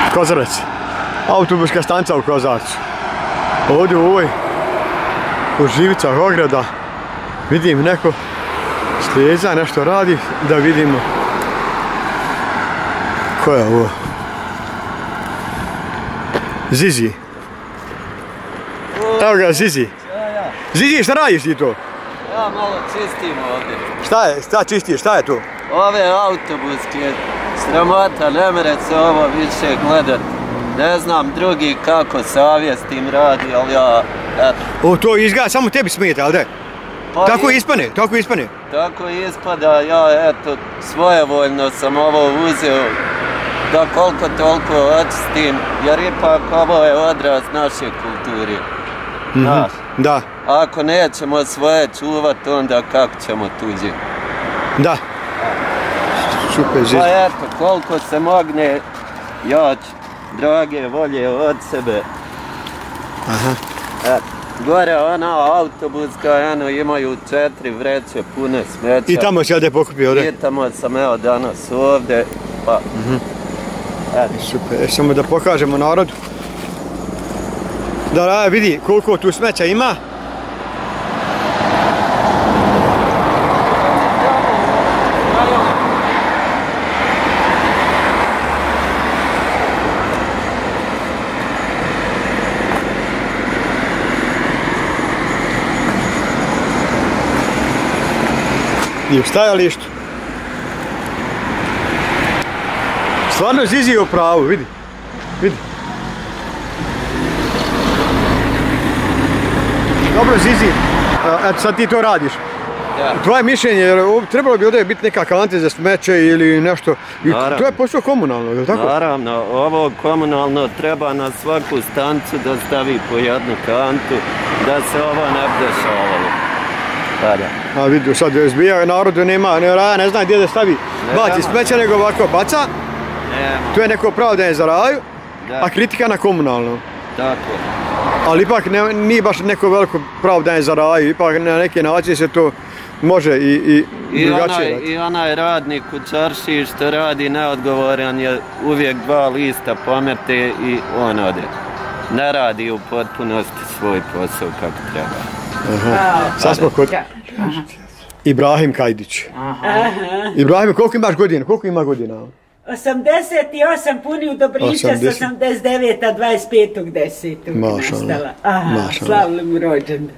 Kozarac. Autobuska stanca u Kozarcu. Ovdje u ovoj u živicah ograda vidim neko slijeza, nešto radi, da vidimo ko je ovo. Zizi. Evo ga Zizi. Zizi, šta radiš ti to? Ja malo čistim ovdje. Šta čistiš, šta je to? Ove autobuske, sramota, ne mere se ovo više gledat. Ne znam drugi kako savjest im radi, ali ja, eto. O, to izgleda, samo tebi smeta, ali da? Pa tako ispane, tako ispane. Tako ispada, ja, eto, svojevoljno sam ovo uzeo da koliko toliko očistim, jer ipak ovo je odraz naše kulture. Znaš? Da. Ako nećemo svoje čuvat, onda kako ćemo tuđe? Da. Super, Zizi. Pa eto, koliko se mogne, ja ću drage volje od sebe. Aha. Eto, gore ona autobuska, imaju 4 vreće pune smeća. I tamo si ovdje pokupio, ovdje? I tamo sam evo danas ovdje, pa... Eto. Super, samo da pokažemo narodu. Da vidi koliko tu smeća ima. I u stajalištu. Stvarno Zizi je u pravu, vidi. Vidi. Dobro Zizi, eto sad ti to radiš. Ja. Tvoje mišljenje, jer trebalo bi ovdje biti neka kante za smeće ili nešto. I to je posao komunalno, je li tako? Naravno, ovo komunalno treba na svaku stancu da stavi po jednu kantu, da se ovo ne bi dešavalo. A vidio, sad zbija narodu nema, ne zna gdje da stavi, baci smeća nego ovako baca. To je neko opravdanje za raju, a kritika na komunalno. Tako. Ali ipak nije baš neko veliko opravdanje za raju, ipak na neki način se to može i drugačije. I onaj radnik u čaršiji što radi neodgovoran je uvijek 2 lista pomete i on ode. Ne radi u potpunosti svoj posao kako treba. Sad smo kod Ibrahim Kajdić. Ibrahim, koliko imaš godina? Koliko ima godina? 88 puni u Dobrića, 89. 25.10. Mašallah. Aha, slavno mu rođendan.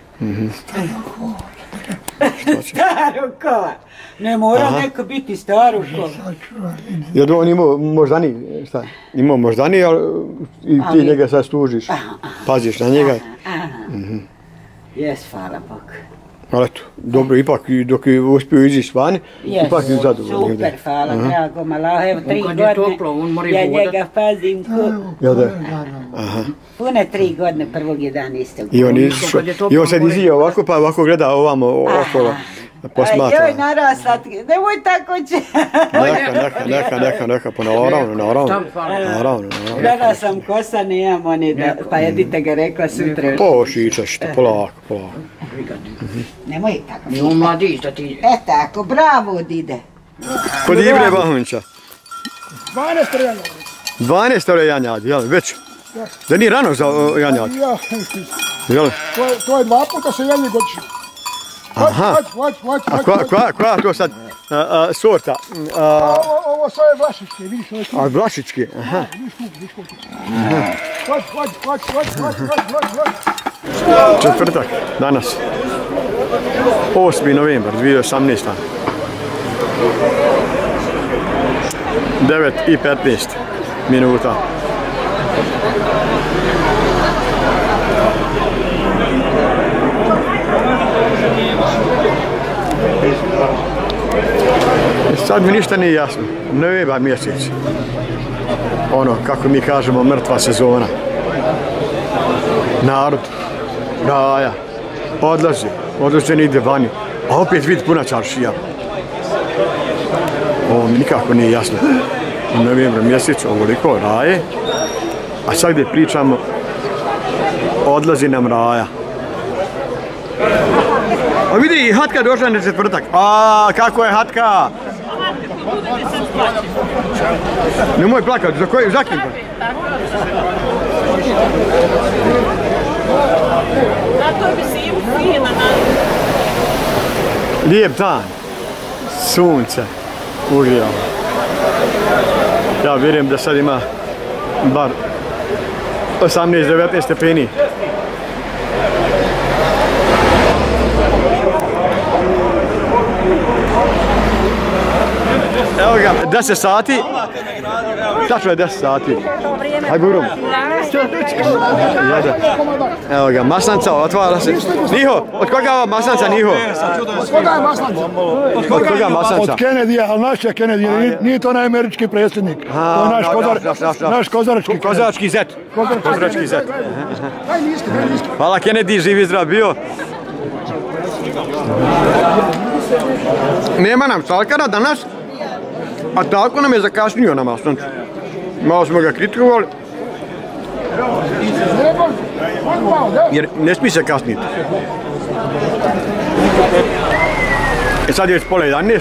Staro kova. Ne mora neko biti staro kova. Jer on imao moždani, šta? Imao moždani, i ti njega sad služiš. Paziš na njega. Jes, hvala Bog. Ali eto, dobro, ipak dok je uspio izići vani, ipak je zadovoljno. Super, hvala, drago malo. Evo 3 godine, ja njega pazim. Jel da? Pune 3 godine, 1.11. I on sad izije ovako, pa ovako gleda ovamo okolo. Posmatra. Joj, narasla, nemoj tako će. Neka, pa naravno. Danas sam kosa, nemam oni da, pa jedite ga rekla sutra. Pošičaš to, polako. Nemoj tako. Nemo mladić da ti... Tako, bravo dide. Kod Ibre Bahunića. 12 janjadi, jel, već? Da nije rano za janjadi? Ja. To je 2 puta se janje godišnje. Aha. A koja to sad sorta? Ovo sve je vlašičke, vidiš ove kuće. A vlašičke, aha. Četvrtak, danas. 8. novembar 2018. 9:15 minuta. Sad mi ništa nije jasno. Novembar mjesec. Ono, kako mi kažemo, mrtva sezona. Narod, raja, odlaze negdje vani. A opet vidi puna čaršija. Ovo mi nikako nije jasno. U novembru mjesecu ovoliko raje. A sad gdje pričamo, odlazi nam raja. A vidi, Hatka došla na četvrtak. A kako je Hatka? Nemoj plakati, za kim? Zato bi si fina na... Lijep dan, sunce, ugrijalo. Ja vjerujem da sad ima bar 18-19 stepeni. Evo ga, 10 sati. Tačno je 10 sati. Aj burum. Evo ga, maslanca otvara se. Niho, od koga je ova maslanca, Niho? Od koga je maslanca? Od koga je maslanca? Od Kennedyja, ali naš je Kennedy, nije to onaj američki predsjednik. To je naš kozarački. Kozarački zet. Kozarački zet. Hvala Kennedy, živi zdrav bio. Nema nam šalkara danas, a tako nam je zakašnio na maslancu. Malo smo ga kritikovali. Jer ne smije se kasniti. Sad je već pola 11.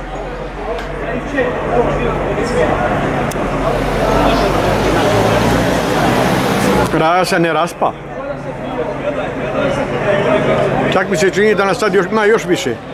Raja se ne raspa. Čak mi se čini da nas sad ima još više.